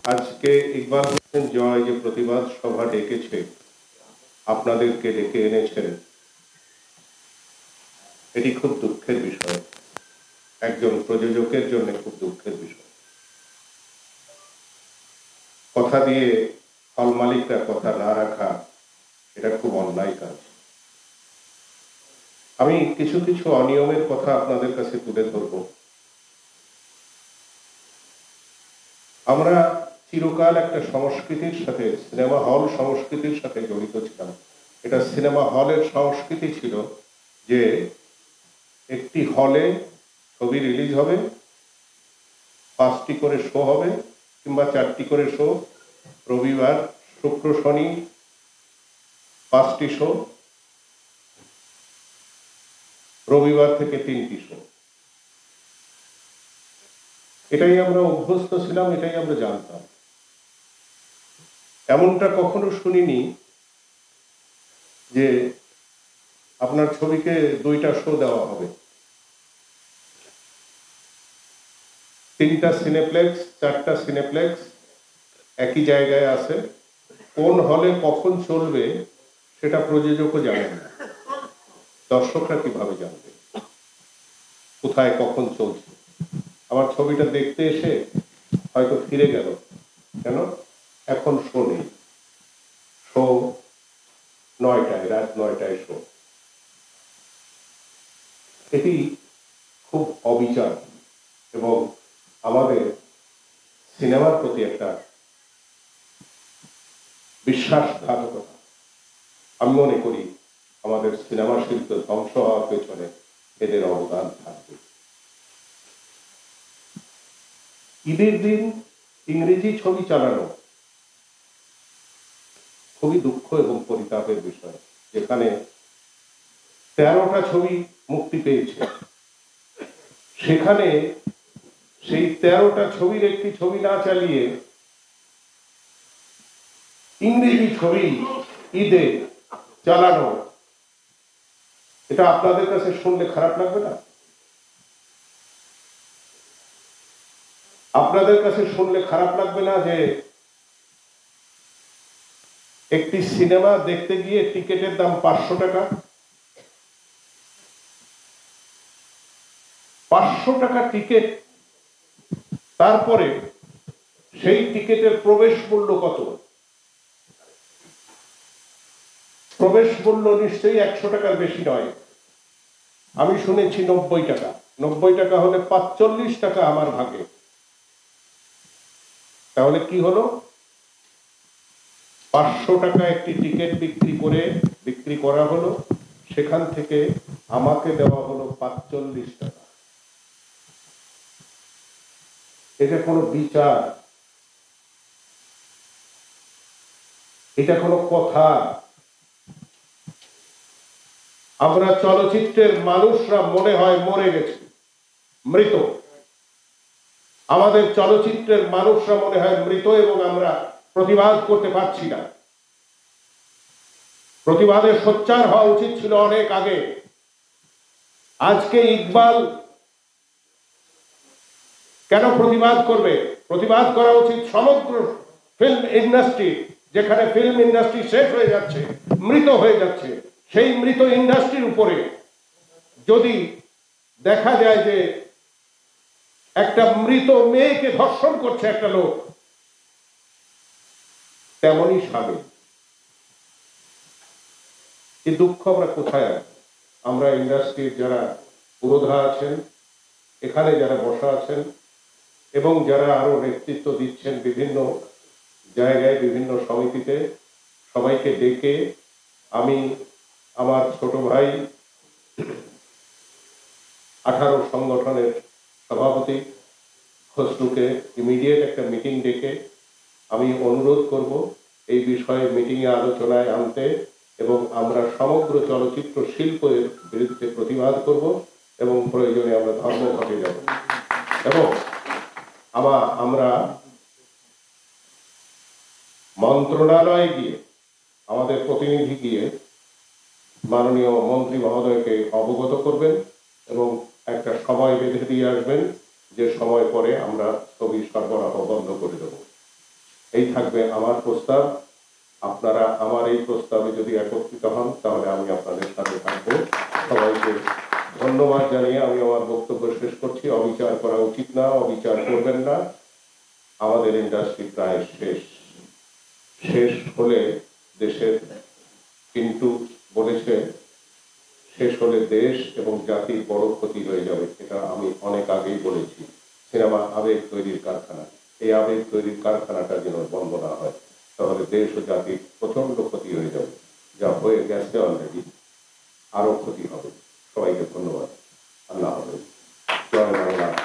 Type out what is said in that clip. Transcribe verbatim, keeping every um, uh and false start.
আজকে ইকবাল হোসেন জয় যে প্রতিবাদ সভা ডেকেছে, আপনাদেরকে ডেকে এনেছেন, এটি খুব দুঃখের বিষয়। একজন প্রযোজকের জন্য খুব দুঃখের বিষয়। কথা দিয়ে হল মালিকরা কথা না রাখা, এটা খুব অন্যায় কাজ। আমি কিছু কিছু অনিয়মের কথা আপনাদের কাছে তুলে ধরব। আমরা চিরকাল একটা সংস্কৃতির সাথে, সিনেমা হল সংস্কৃতির সাথে জড়িত ছিলাম। এটা সিনেমা হলের সংস্কৃতি ছিল যে একটি হলে ছবি রিলিজ হবে, পাঁচটি করে শো হবে কিংবা চারটি করে শো, রবিবার শুক্র শনি পাঁচটি শো, রবিবার থেকে তিনটি শো। এটাই আমরা অভ্যস্ত ছিলাম, এটাই আমরা জানতাম। এমনটা কখনো শুনিনি যে আপনার ছবিকে দুইটা শো দেওয়া হবে, তিনটা সিনেপ্লেক্স, চারটা সিনেপ্লেক্স একই জায়গায় আছে। কোন হলে কখন চলবে সেটা প্রযোজকও জানেন না, দর্শকরা কিভাবে জানবে কোথায় কখন চলছে। আমার ছবিটা দেখতে এসে হয়তো ফিরে গেল, কেন এখন শো নেই, শো নয়টায়, রাত নয়টায় শো। এটি খুব অবিচার এবং আমাদের সিনেমার প্রতি একটা বিশ্বাসঘাতকতা। আমি মনে করি আমাদের সিনেমা শিল্প ধ্বংস হওয়ার পেছনে এদের অবদান থাকবে। ঈদের দিন ইংরেজি ছবি চালানো খুবই দুঃখ এবং পরিতাপের বিষয়। যেখানে তেরোটা ছবি মুক্তি পেয়েছে, সেখানে সেই তেরোটা ছবির একটি ছবি না চালিয়ে ইংরেজি ছবি ঈদে চালানো, এটা আপনাদের কাছে শুনলে খারাপ লাগবে না? আপনাদের কাছে শুনলে খারাপ লাগবে না যে একটি সিনেমা দেখতে গিয়ে টিকেটের দাম পাঁচশো টাকা, পাঁচশো টাকা টিকিট, তারপরে সেই টিকিটের প্রবেশ মূল্য কত? প্রবেশ মূল্য নিশ্চয়ই একশো টাকার বেশি নয়। আমি শুনেছি নব্বই টাকা। নব্বই টাকা হলে পাঁচচল্লিশ টাকা আমার ভাগে। তাহলে কি হলো? পাঁচশো টাকা একটি টিকিট বিক্রি করে বিক্রি করা হলো, সেখান থেকে আমাকে দেওয়া হলো পাঁচচল্লিশ টাকা। এটা কোনো বিচার? এটা কোনো কথা? আমরা চলচ্চিত্রের মানুষরা মনে হয় মরে গেছি, মৃত। আমাদের চলচ্চিত্রের মানুষরা মনে হয় মৃত এবং আমরা প্রতিবাদ করতে পারছি না। প্রতিবাদের সোচ্চার হওয়া উচিত ছিল অনেক আগে। আজকে ইকবাল কেন প্রতিবাদ করবে? প্রতিবাদ করা উচিত সমগ্র ফিল্ম ইন্ডাস্ট্রি, যেখানে ফিল্ম ইন্ডাস্ট্রি শেষ হয়ে যাচ্ছে, মৃত হয়ে যাচ্ছে। সেই মৃত ইন্ডাস্ট্রির উপরে যদি দেখা যায় যে একটা মৃত মেয়েকে ধর্ষণ করছে একটা লোক, তেমনই সাবে এই দুঃখ আমরা কোথায় আছি? আমরা ইন্ডাস্ট্রির যারা পুরোধা আছেন, এখানে যারা বসা আছেন এবং যারা আরো নেতৃত্ব দিচ্ছেন বিভিন্ন জায়গায়, বিভিন্ন সমিতিতে, সবাইকে ডেকে আমি আমার ছোট ভাই আঠারো সংগঠনের সভাপতি খসরুকে ইমিডিয়েট একটা মিটিং ডেকে আমি অনুরোধ করব এই বিষয়ে মিটিংয়ে আলোচনায় আনতে, এবং আমরা সমগ্র চলচ্চিত্র শিল্পের বিরুদ্ধে প্রতিবাদ করব এবং প্রয়োজনে আমরা ধর্মঘটে যাব। এবং আবার আমরা মন্ত্রণালয়ে গিয়ে আমাদের প্রতিনিধি গিয়ে মাননীয় মন্ত্রী মহোদয়কে অবগত করবেন এবং একটা সময় বেঁধে দিয়ে আসবেন যে সময় পরে আমরা ছবি সরবরাহ বন্ধ করে দেব। এই থাকবে আমার প্রস্তাব। আপনারা আমার এই প্রস্তাবে যদি একত্রিত হন তাহলে আমি আপনাদের সাথে থাকবো। সবাইকে ধন্যবাদ জানিয়ে আমি আমার বক্তব্য শেষ করছি। অবিচার করা উচিত না, অবিচার করবেন না। আমাদের ইন্ডাস্ট্রি প্রায় শেষ শেষ হলে দেশের, কিন্তু বলেছে শেষ হলে দেশ এবং জাতির বড় ক্ষতি হয়ে যাবে। এটা আমি অনেক আগেই বলেছি। সিনেমা আবেগ তৈরির কারখানা, এই আবেগ তৈরির কারখানাটা যেন বন্ধ না হয়, তাহলে দেশ ও জাতির প্রচন্ড ক্ষতি হয়ে যাবে, যা হয়ে গেছে অলরেডি, আরো ক্ষতি হবে। সবাইকে ধন্যবাদ। আল্লাহ হাফেজ। জয় বাংলা।